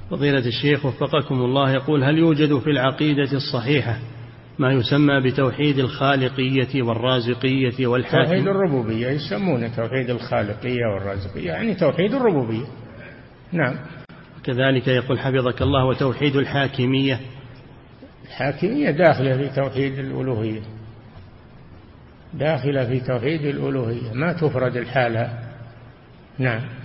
فضيلة الشيخ وفقكم الله، يقول: هل يوجد في العقيدة الصحيحة ما يسمى بتوحيد الخالقية والرازقية والحاكم؟ توحيد الربوبية يسمونه توحيد الخالقية والرازقية، يعني توحيد الربوبية. نعم. كذلك يقول حفظك الله: وتوحيد الحاكمية. الحاكمية داخلة في توحيد الألوهية، داخلة في توحيد الألوهية، ما تفرد الحالة. نعم.